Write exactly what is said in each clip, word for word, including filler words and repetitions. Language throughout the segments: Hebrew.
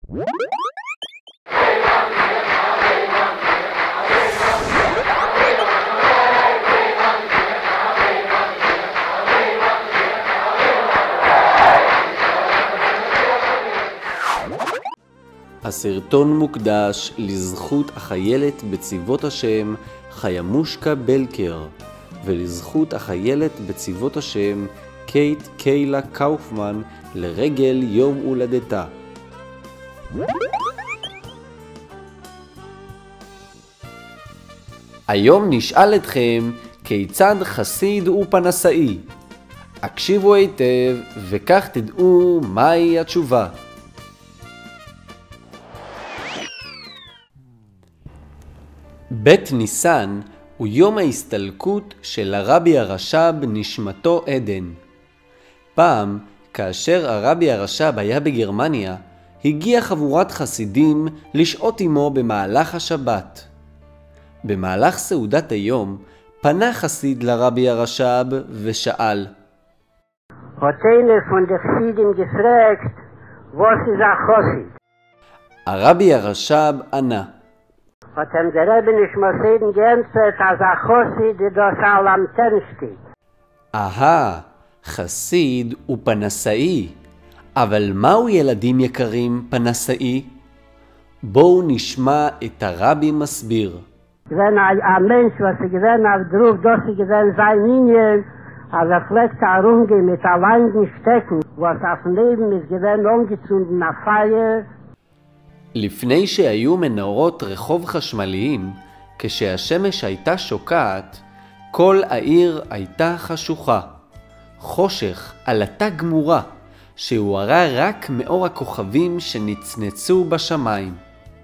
הסרטון מוקדש לזכות החיילת בצבאות השם חיימושקה בלקר ולזכות החיילת בצבאות השם קייט קיילה קאופמן לרגל יום הולדתה. היום נשאל אתכם כיצד חסיד הוא פנסאי. הקשיבו היטב וכך תדעו מהי התשובה. בית ניסן הוא יום ההסתלקות של הרבי הרש"ב נשמתו עדן. פעם, כאשר הרבי הרש"ב היה בגרמניה, הגיעה חבורת חסידים לשהות עמו במהלך השבת. במהלך סעודת היום, פנה חסיד לרבי הרש"ב ושאל: Hat einer von den Chasiden gefragt, was ist ein Chassid? הרבי הרש"ב ענה: Hat ihm der Rebbe nicht mal sehen geantwortet, als ein Chassid, der das all am Tern steht. אהה, חסיד הוא פנסאי. אבל מהו ילדים יקרים פנסאי? בואו נשמע את הרבי מסביר. Wenn ein Mensch, was er gewinnt auf Druf, dass er gewinnt sein Linien, als er fleckt herumgehen mit alleinigen Stecken, was auf dem Leben ist gewinnt umgezogen auf Feier. לפני שהיו מנורות רחוב חשמליים, כשהשמש הייתה שוקעת, כל העיר הייתה חשוכה. חושך עלתה גמורה, שהוארה רק מאור הכוכבים שנצנצו בשמיים.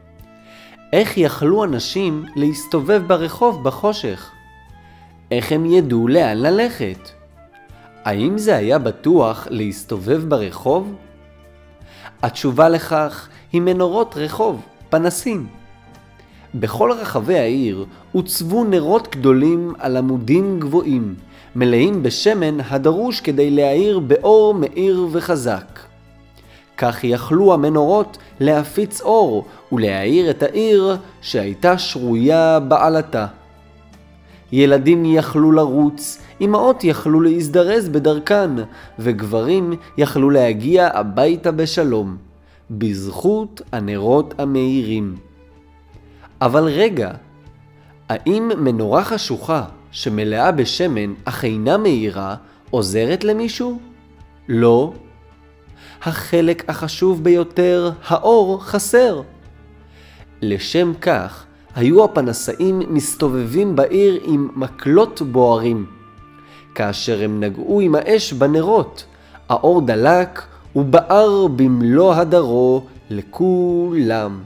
איך יכלו אנשים להסתובב ברחוב בחושך? איך הם ידעו לאן ללכת? האם זה היה בטוח להסתובב ברחוב? התשובה לכך היא מנורות רחוב, פנסים. בכל רחבי העיר הוצבו נרות גדולים על עמודים גבוהים, מלאים בשמן הדרוש כדי להאיר באור מאיר וחזק. כך יכלו המנורות להפיץ אור ולהאיר את העיר שהייתה שרויה בעלתה. ילדים יכלו לרוץ, אמהות יכלו להזדרז בדרכן, וגברים יכלו להגיע הביתה בשלום, בזכות הנרות המאירים. אבל רגע, האם מנורה חשוכה שמלאה בשמן אך אינה מאירה עוזרת למישהו? לא. החלק החשוב ביותר, האור, חסר. לשם כך, היו הפנסאים מסתובבים בעיר עם מקלות בוערים. כאשר הם נגעו עם האש בנרות, האור דלק ובער במלוא הדרו לכולם.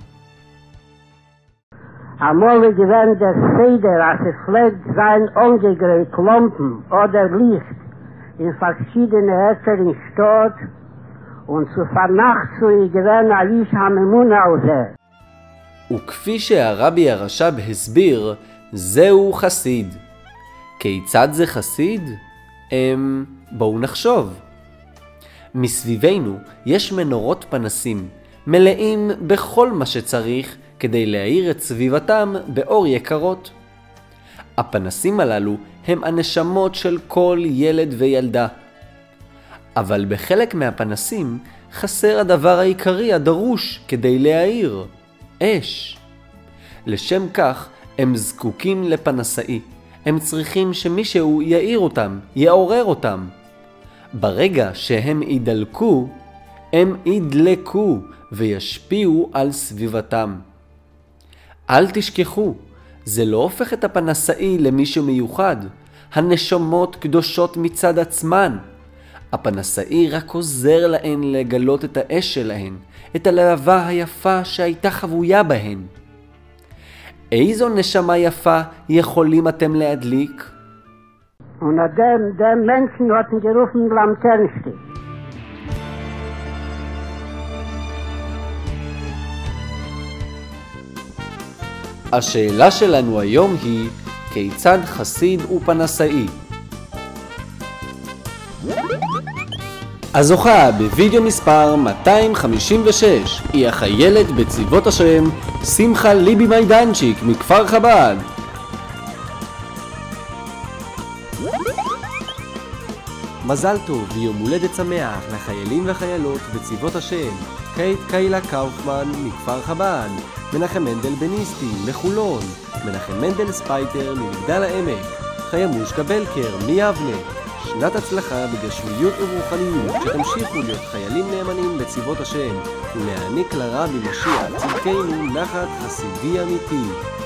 Amol gewinnt der Seder, als er pflegt sein ungegräht Klumpen oder Licht in verschiedene Ecken in Stadt und zu Vernacht zu ihr gewinnt Alish Hamemuna Ozer. וכפי שהרבי הרש"ב הסביר, זהו חסיד. כיצד זה חסיד? הם... בואו נחשוב. מסביבנו יש מנורות פנסים, מלאים בכל מה שצריך כדי להאיר את סביבתם באור יקרות. הפנסים הללו הם הנשמות של כל ילד וילדה. אבל בחלק מהפנסים חסר הדבר העיקרי הדרוש כדי להאיר, אש. לשם כך הם זקוקים לפנסאי. הם צריכים שמישהו יאיר אותם, יעורר אותם. ברגע שהם ידלקו, הם ידלקו וישפיעו על סביבתם. אל תשכחו, זה לא הופך את הפנסאי למישהו מיוחד. הנשמות קדושות מצד עצמן. הפנסאי רק עוזר להן לגלות את האש שלהן, את הלהבה היפה שהייתה חבויה בהן. איזו נשמה יפה יכולים אתם להדליק? Und dem, dem Menschen hatten gerufen Lamternste. השאלה שלנו היום היא, כיצד חסיד הוא פנסאי? הזוכה בווידאו מספר מאתיים חמישים ושש היא החיילת בצבאות השם שמחה ליבי מיידנצ'יק מכפר חב"ד. מזל טוב ויום הולדת שמח לחיילים וחיילות בצבאות השם קייט קיילה קאופמן מכפר חב"ד, מנחם מנדל בניסטי מחולון, מנחם מנדל ספייטר ממגדל העמק, חיימוש קבלקר מיבנה. שנת הצלחה בגשמיות וברוחניות, שתמשיכו להיות חיילים נאמנים בצבאות השם ולהעניק לרבי משיח צדקנו נחת חסידי אמיתי.